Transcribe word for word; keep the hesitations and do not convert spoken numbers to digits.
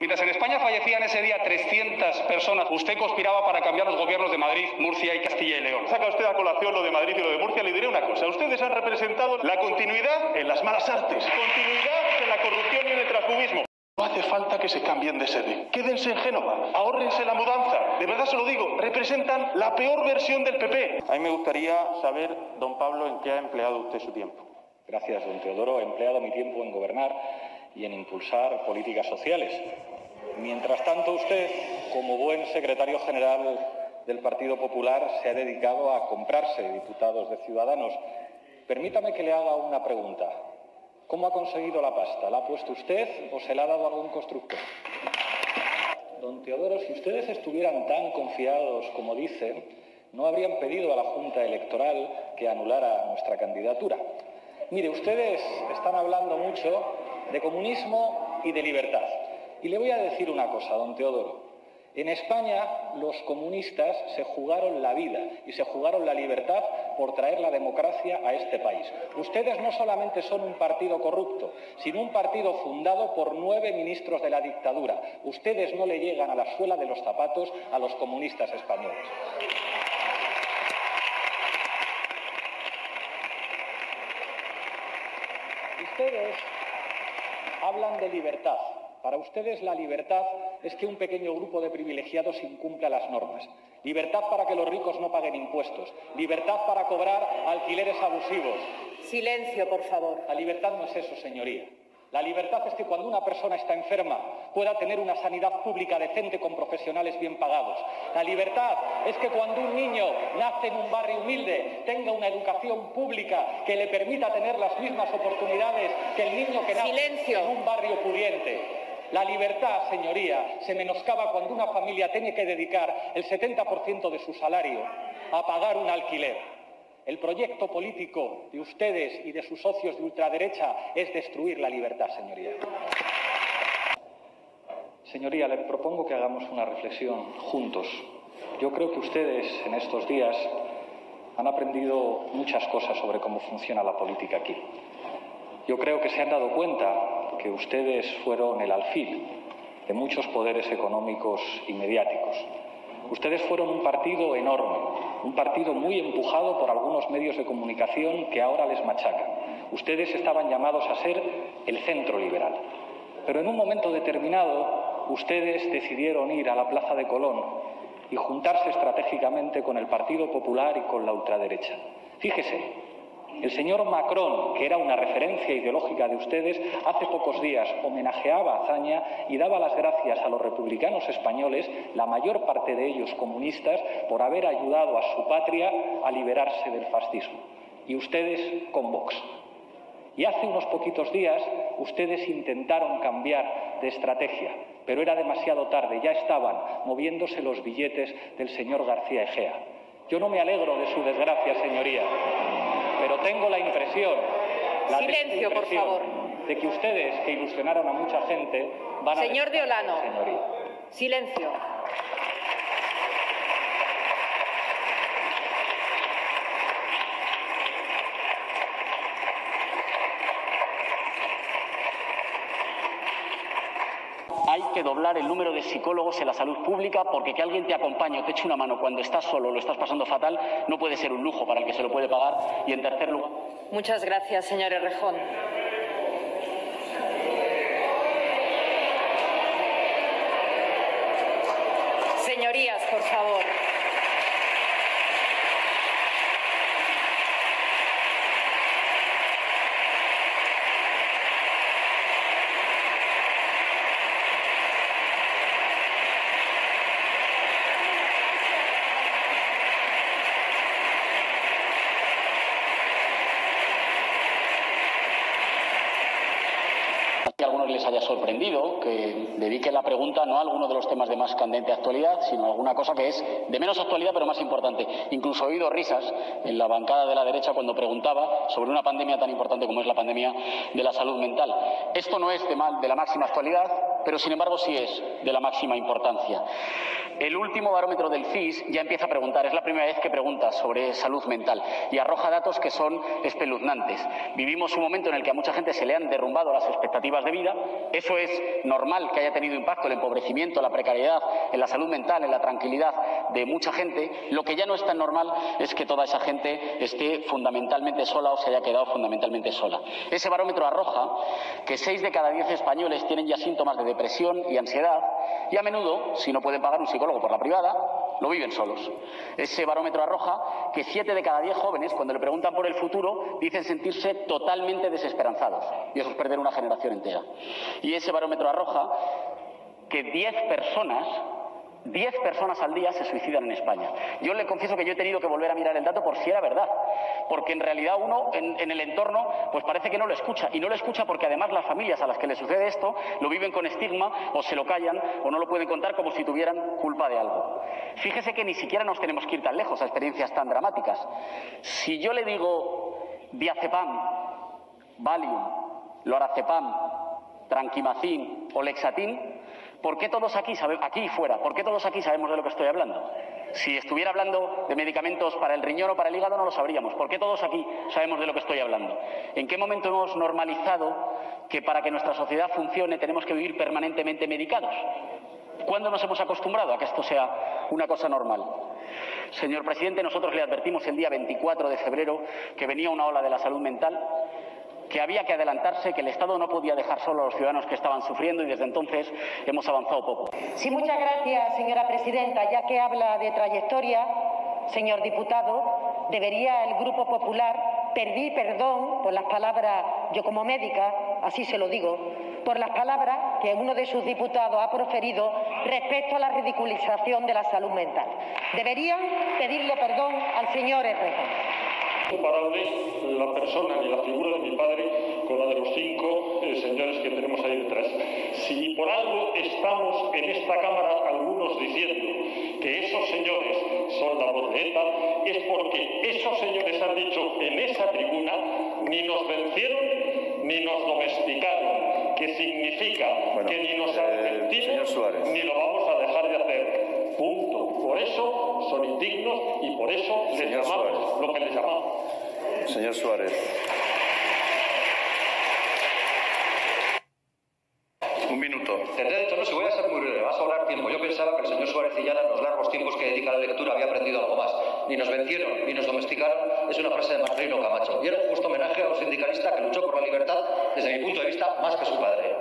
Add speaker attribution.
Speaker 1: Mientras en España fallecían ese día trescientas personas, usted conspiraba para cambiar los gobiernos de Madrid, Murcia y Castilla y León.
Speaker 2: Saca usted a colación lo de Madrid y lo de Murcia, le diré una cosa. Ustedes han representado la continuidad en las malas artes, continuidad en la corrupción y en el transfugismo. No hace falta que se cambien de sede. Quédense en Génova, ahórrense la mudanza. De verdad se lo digo, representan la peor versión del P P.
Speaker 3: A mí me gustaría saber, don Pablo, en qué ha empleado usted su tiempo.
Speaker 4: Gracias, don Teodoro. He empleado mi tiempo en gobernar y en impulsar políticas sociales. Mientras tanto, usted, como buen secretario general del Partido Popular, se ha dedicado a comprarse diputados de Ciudadanos. Permítame que le haga una pregunta. ¿Cómo ha conseguido la pasta? ¿La ha puesto usted o se la ha dado algún constructor? Don Teodoro, si ustedes estuvieran tan confiados como dicen, no habrían pedido a la Junta Electoral que anulara nuestra candidatura. Mire, ustedes están hablando mucho de comunismo y de libertad. Y le voy a decir una cosa, don Teodoro. En España los comunistas se jugaron la vida y se jugaron la libertad por traer la democracia a este país. Ustedes no solamente son un partido corrupto, sino un partido fundado por nueve ministros de la dictadura. Ustedes no le llegan a la suela de los zapatos a los comunistas españoles. Ustedes hablan de libertad. Para ustedes la libertad es que un pequeño grupo de privilegiados incumpla las normas. Libertad para que los ricos no paguen impuestos. Libertad para cobrar alquileres abusivos.
Speaker 5: Silencio, por favor.
Speaker 4: La libertad no es eso, señoría. La libertad es que cuando una persona está enferma pueda tener una sanidad pública decente con profesionales bien pagados. La libertad es que cuando un niño nace en un barrio humilde tenga una educación pública que le permita tener las mismas oportunidades que el niño que nace
Speaker 5: Silencio.
Speaker 4: en un barrio pudiente. La libertad, señoría, se menoscaba cuando una familia tiene que dedicar el setenta por ciento de su salario a pagar un alquiler. El proyecto político de ustedes y de sus socios de ultraderecha es destruir la libertad, señoría. Señoría, le propongo que hagamos una reflexión juntos. Yo creo que ustedes en estos días han aprendido muchas cosas sobre cómo funciona la política aquí. Yo creo que se han dado cuenta que ustedes fueron el alfil de muchos poderes económicos y mediáticos. Ustedes fueron un partido enorme, un partido muy empujado por algunos medios de comunicación que ahora les machacan. Ustedes estaban llamados a ser el centro liberal. Pero en un momento determinado, ustedes decidieron ir a la Plaza de Colón y juntarse estratégicamente con el Partido Popular y con la ultraderecha. Fíjese. El señor Macron, que era una referencia ideológica de ustedes, hace pocos días homenajeaba a Azaña y daba las gracias a los republicanos españoles, la mayor parte de ellos comunistas, por haber ayudado a su patria a liberarse del fascismo. Y ustedes con Vox. Y hace unos poquitos días ustedes intentaron cambiar de estrategia, pero era demasiado tarde, ya estaban moviéndose los billetes del señor García Egea. Yo no me alegro de su desgracia, señoría, pero tengo la impresión, la
Speaker 5: Silencio, por
Speaker 4: impresión
Speaker 5: favor.
Speaker 4: de que ustedes, que ilusionaron a mucha gente, van a...
Speaker 5: Señor de Olano.
Speaker 4: Señoría.
Speaker 5: Silencio.
Speaker 6: Hay que doblar el número de psicólogos en la salud pública porque que alguien te acompañe o te eche una mano cuando estás solo o lo estás pasando fatal no puede ser un lujo para el que se lo puede pagar. Y en tercer lugar...
Speaker 5: Muchas gracias, señor Errejón. Señorías, por favor.
Speaker 6: Que a algunos les haya sorprendido que dedique la pregunta no a alguno de los temas de más candente actualidad, sino a alguna cosa que es de menos actualidad pero más importante. Incluso he oído risas en la bancada de la derecha cuando preguntaba sobre una pandemia tan importante como es la pandemia de la salud mental. Esto no es de, mal, de la máxima actualidad. pero sin embargo sí es de la máxima importancia. El último barómetro del C I S ya empieza a preguntar, es la primera vez que pregunta sobre salud mental y arroja datos que son espeluznantes. Vivimos un momento en el que a mucha gente se le han derrumbado las expectativas de vida. Eso es normal que haya tenido impacto el empobrecimiento, la precariedad, en la salud mental, en la tranquilidad de mucha gente. Lo que ya no es tan normal es que toda esa gente esté fundamentalmente sola o se haya quedado fundamentalmente sola. Ese barómetro arroja que seis de cada diez españoles tienen ya síntomas de depresión y ansiedad y a menudo, si no pueden pagar un psicólogo por la privada, lo viven solos. Ese barómetro arroja que siete de cada diez jóvenes, cuando le preguntan por el futuro, dicen sentirse totalmente desesperanzados. Y eso es perder una generación entera. Y ese barómetro arroja que diez personas, diez personas al día se suicidan en España. Yo le confieso que yo he tenido que volver a mirar el dato por si era verdad, porque en realidad uno en, en el entorno pues parece que no lo escucha, y no lo escucha porque además las familias a las que le sucede esto lo viven con estigma, o se lo callan, o no lo pueden contar como si tuvieran culpa de algo. Fíjese que ni siquiera nos tenemos que ir tan lejos a experiencias tan dramáticas. Si yo le digo diazepam, Valium, lorazepam, tranquimacin o lexatin, ¿por qué todos aquí, aquí y fuera, por qué todos aquí sabemos de lo que estoy hablando? Si estuviera hablando de medicamentos para el riñón o para el hígado no lo sabríamos. ¿Por qué todos aquí sabemos de lo que estoy hablando? ¿En qué momento hemos normalizado que para que nuestra sociedad funcione tenemos que vivir permanentemente medicados? ¿Cuándo nos hemos acostumbrado a que esto sea una cosa normal? Señor presidente, nosotros le advertimos el día veinticuatro de febrero que venía una ola de la salud mental, que había que adelantarse, que el Estado no podía dejar solo a los ciudadanos que estaban sufriendo, y desde entonces hemos avanzado poco.
Speaker 7: Sí, muchas gracias, señora presidenta. Ya que habla de trayectoria, señor diputado, debería el Grupo Popular pedir perdón por las palabras, yo como médica, así se lo digo, por las palabras que uno de sus diputados ha proferido respecto a la ridiculización de la salud mental. Deberían pedirle perdón al señor Errejón.
Speaker 8: Comparable la persona ni la figura de mi padre con la de los cinco eh, señores que tenemos ahí detrás. Si por algo estamos en esta Cámara algunos diciendo que esos señores son la voz de ETA, es porque esos señores han dicho en esa tribuna: ni nos vencieron ni nos domesticaron, que significa bueno, que ni nos arrepentimos eh, ni lo vamos a dejar de hacer. Punto. Por eso son indignos y por eso les llamamos Suárez. Lo que les llamamos.
Speaker 9: Señor Suárez. Un minuto.
Speaker 10: Tendré dicho, no, si voy a ser muy breve, va a sobrar tiempo. Yo pensaba que el señor Suárez Illana, en los largos tiempos que dedica a la lectura, había aprendido algo más. Ni nos vencieron, ni nos domesticaron, es una frase de Marcelino Camacho. Y era un justo homenaje a un sindicalista que luchó por la libertad, desde mi punto de vista, más que su padre.